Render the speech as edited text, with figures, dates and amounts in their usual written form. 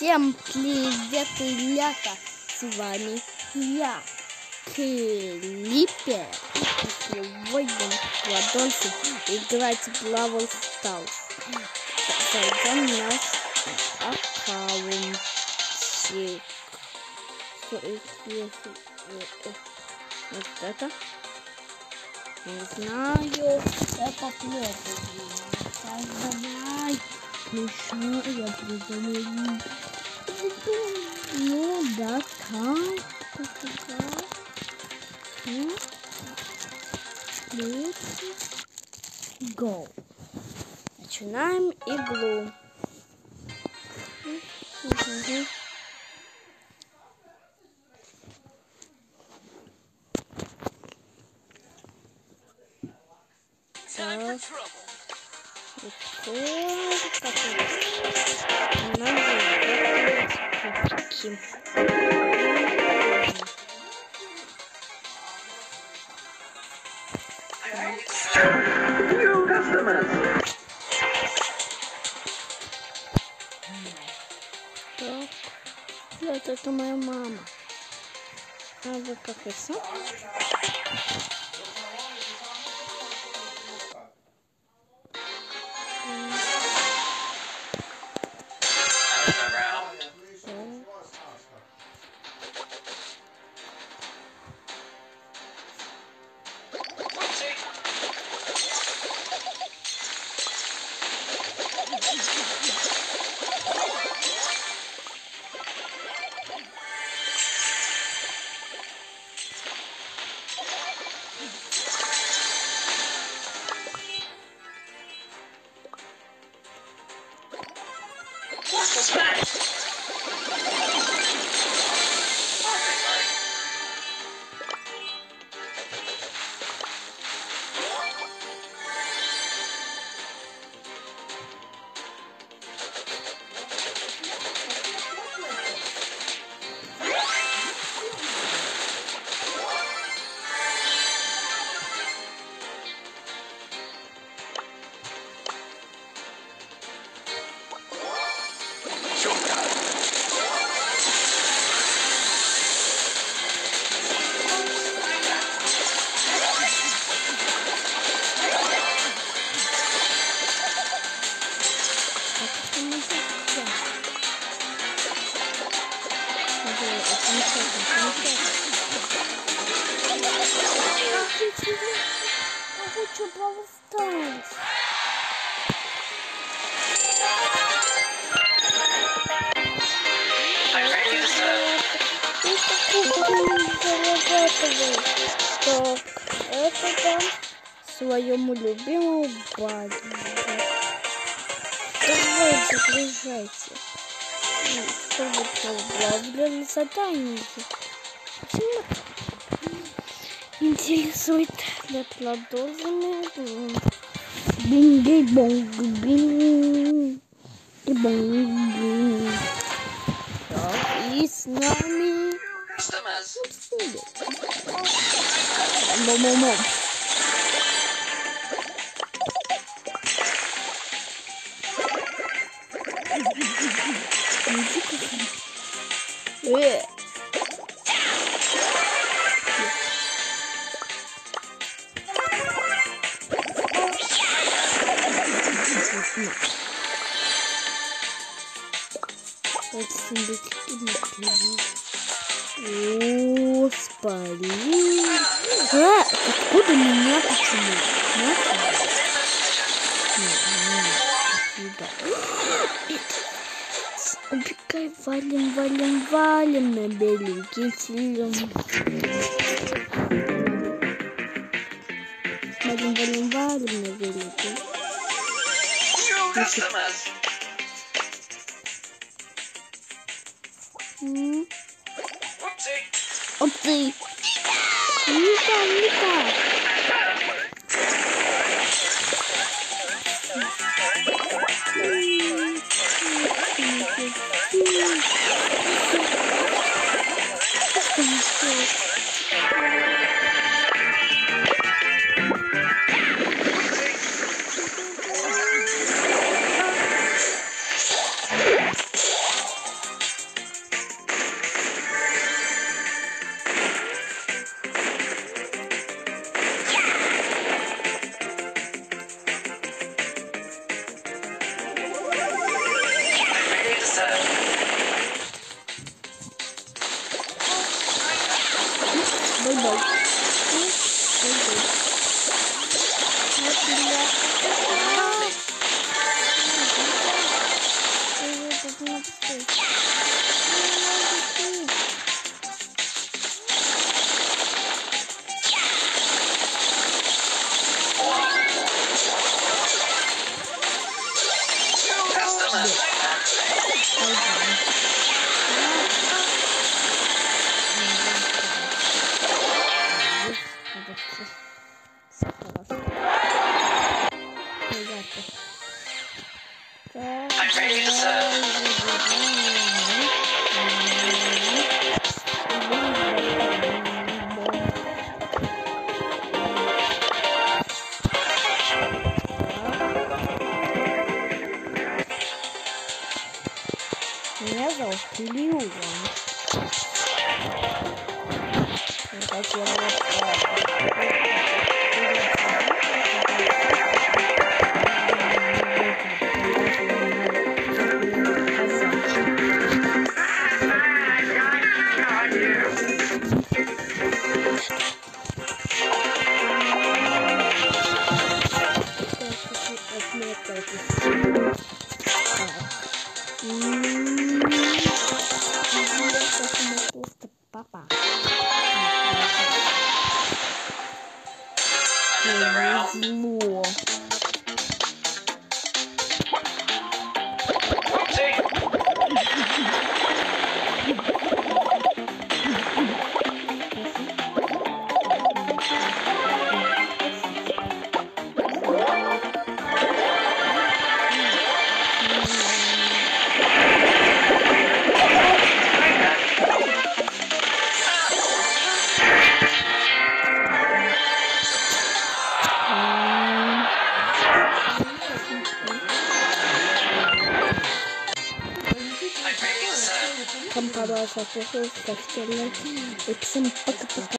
Всем привет, ребята! С вами я, Клипер. И сегодня продолжим играть в бравл старс. Зайдем в наш аккаунтик. Вот это. Не знаю. Я попробую. Так, давай. Смешно, я придумаю. Ну да, так. Go. Начинаем игру. Вот это моя мама. А вы как и сам? Хочу бравл старс. Так, это дам своему любимому бравлу. Давай, загружайте. Чтобы бравл задание. Интересует для продолжения. Бинг-бинг-бинг. Бинг-бинг. Так, и с нами... Мам-мам-мам. О, спали. Откуда меня почему? Убегай, валим на беленький силен. Валим на беленький. Опты. Не I'm ready to serve. Меня зовут Лиуан. Папа. Another round. Зло. Вам понравился, ставьте лайк. И всем пока-пока.